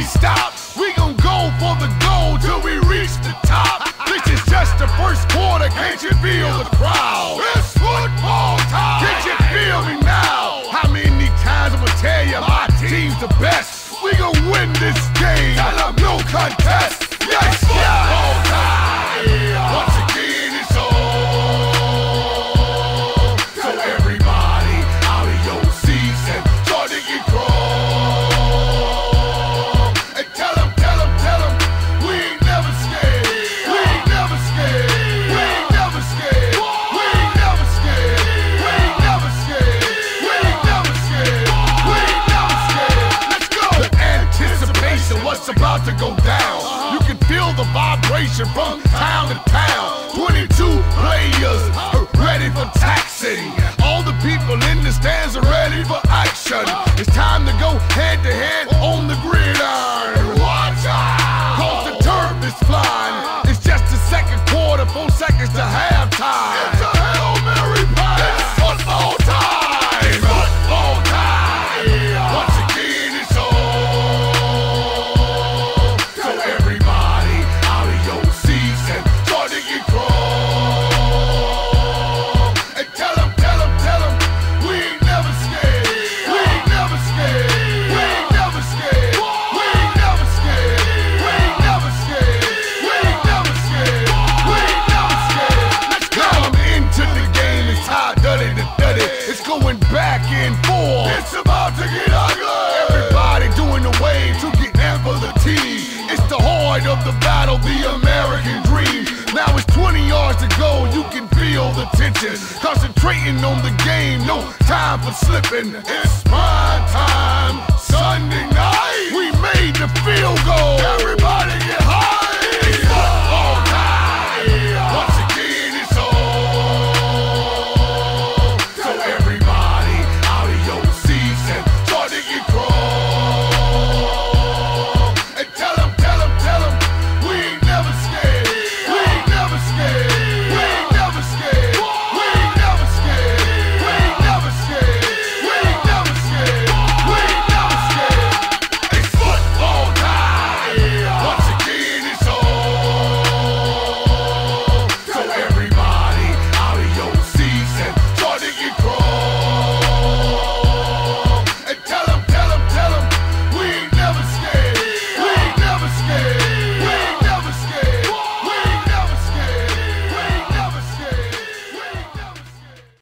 stop. We gon' go for the goal till we reach the top. This is just the first quarter, can't you feel the crowd? It's football time. Can't you feel me now? How many times I'ma tell you my team's the best? We gon' win this game. No contest. Yes, football time. Once again, it's on. So everybody out of your seats and start to get cross. And tell them, we ain't never scared. We ain't never scared. We ain't never scared. We ain't never scared. We ain't never scared. We ain't never scared. We ain't never scared. Let's go. The anticipation, what's about to go down. You can feel the vibration from town to town. 22 players are ready for taxing. All the people in the stands are ready for action. It's time to go head to head on the gridiron. Watch out! Cause the turf is flying. It's just the second quarter, 4 seconds to halftime. It's a Hail Mary pass. It's football time. Football time. Once again, it's on. So everybody out of your seats and start to get cross. And tell them, we ain't never scared. We ain't never scared. We ain't never scared. We ain't never scared. We ain't never scared. We ain't never scared. We ain't never scared. Let's go. Now I'm into the game. It's hot, dirty to dirty. It's going back and forth. It's about to get ugly. Everybody doing the wave to get in for the team. It's the heart of the battle, the American dream. Now it's 20 yards to go, you can feel the tension. Concentrating on the game, no time for slipping. It's my time,